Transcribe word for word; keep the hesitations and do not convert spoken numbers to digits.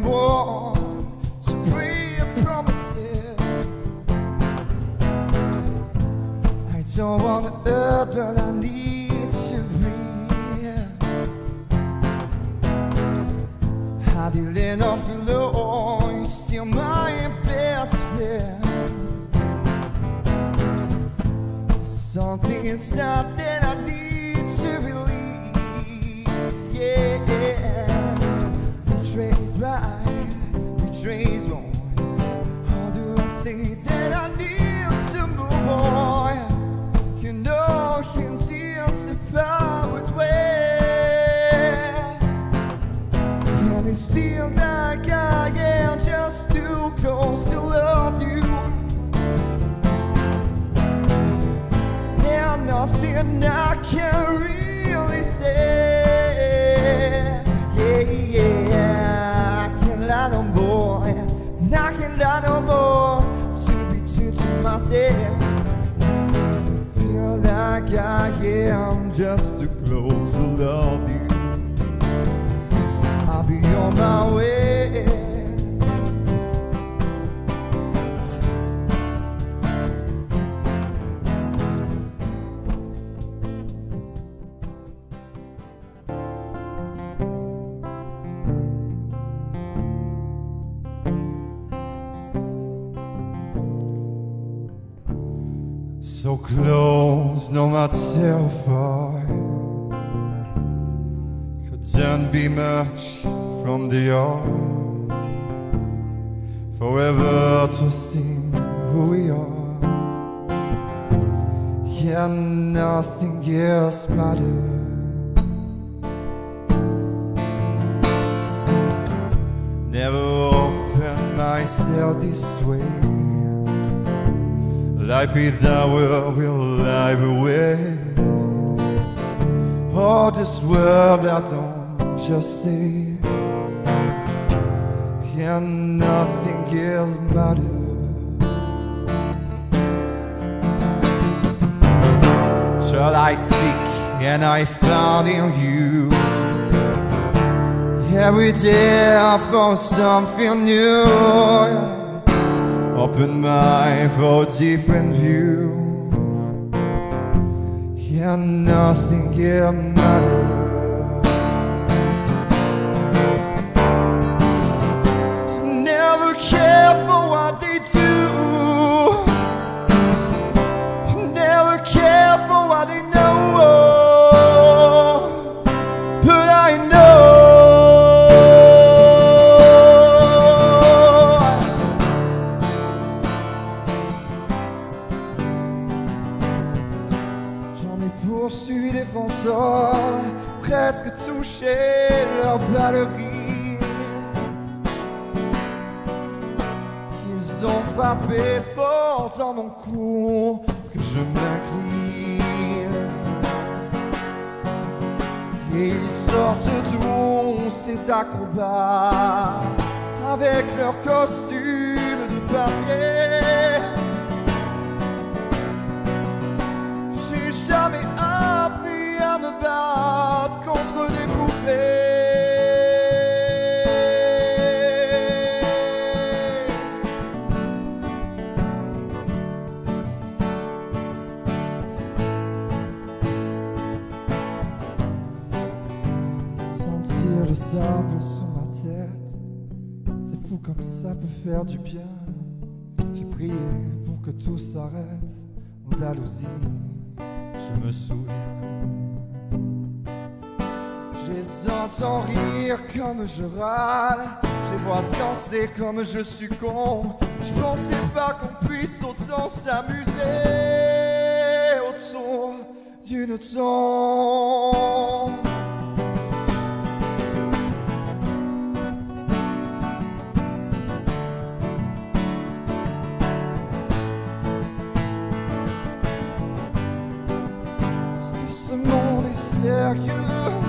one to break your promises. I don't want to hurt, but I need to breathe. I didn't know for long, you're still my best friend. Something inside that I need to believe. Yeah, betrays right, betrays wrong. How do I say that I need to move on? You know, you still see forward way. And it feels like I am just too close to love you. Nothing I can really say. Yeah, yeah, I can't lie no more. I can't lie no more. To be true to myself. Feel like I am just too close to love you. I'll be on my way. So close, no matter how far. Couldn't be much from the yard. Forever to sing who we are. Yeah, nothing else matters. Never opened myself this way. Life without her will live away. All this world I don't just say. Yeah, nothing else matters. Shall I seek and I found in you. Every day I found something new. Open mind for a different view. Yeah, nothing else matters. Never care for what they do. Never care for what they know. But I know poursuit des fantômes, presque touché leur batterie. Ils ont frappé fort dans mon cou que je m'incline. Et ils sortent tous ces acrobats avec leurs costumes de papier. J'ai jamais appris à me battre contre des poupées. Sentir le sable sur ma tête, c'est fou comme ça peut faire du bien. J'ai prié pour que tout s'arrête. Andalousie, je me souviens. Je les entends rire comme je râle. Je les vois danser comme je succombe. Je pensais pas qu'on puisse autant s'amuser autour d'une tombe. Ce monde est sérieux.